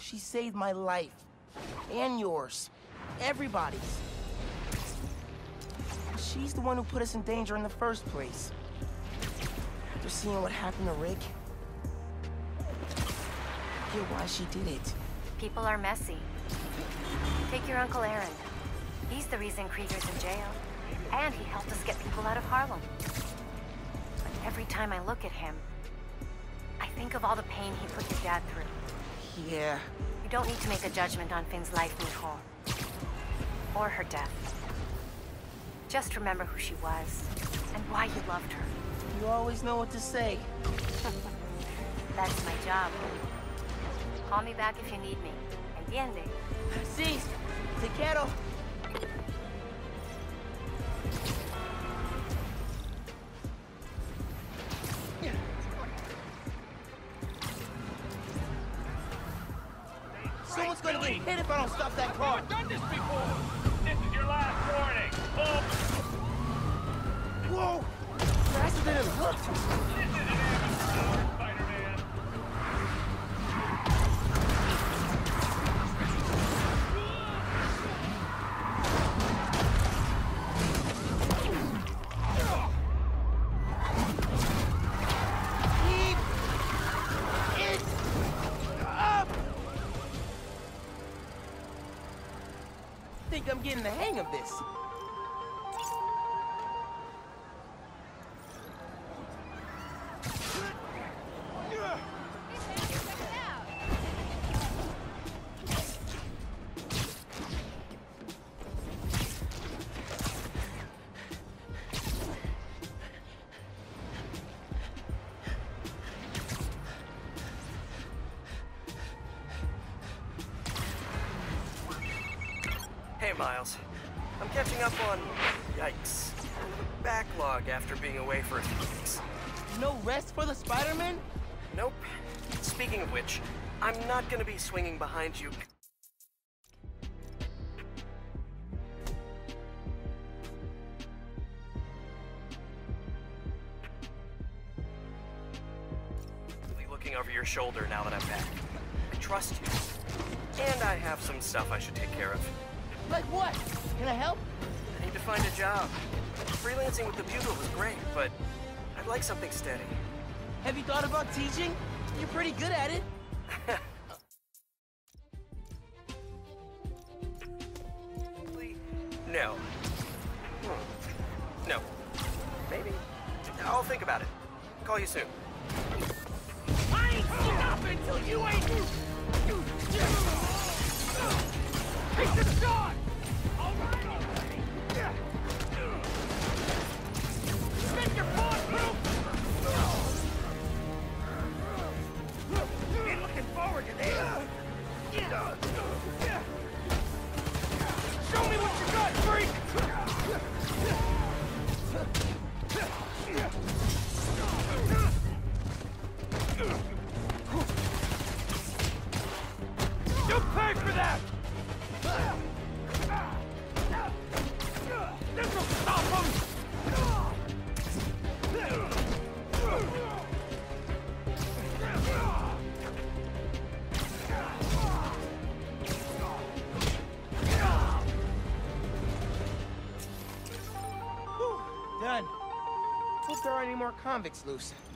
She saved my life. And yours. Everybody's. She's the one who put us in danger in the first place. After seeing what happened to Rick, I get why she did it. People are messy. Take your Uncle Aaron. He's the reason Krieger's in jail. And he helped us get people out of Harlem. But every time I look at him, I think of all the pain he put your dad through. Yeah. You don't need to make a judgment on Finn's life, Nicole. Or her death. Just remember who she was, and why you loved her. You always know what to say. That's my job. Call me back if you need me. Entiende? Sí, te quiero. Someone's gonna get hit if I don't stop that car. I've done this before. This is your last warning. Oh. Whoa! Faster than it looked. This is an ambulance, Spider-Man. Keep it up! I think I'm getting the hang of this. Hey, Miles. I'm catching up on... yikes. Backlog after being away for a few weeks. No rest for the Spider-Man? Nope. Speaking of which, I'm not gonna be swinging behind you. Looking over your shoulder now that I'm back. I trust you. And I have some stuff I should take care of. Like what? Can I help? I need to find a job. Freelancing with the Bugle was great, but I'd like something steady. Have you thought about teaching? You're pretty good at it. No. No. Maybe. I'll think about it. Call you soon. I ain't stopping till you ain't... Piece of shot! All right already! Make your bulletproof! Been looking forward to this! Show me what you got, freak! You pay for that! This'll stop him! Done. Hope there aren't any more convicts loose.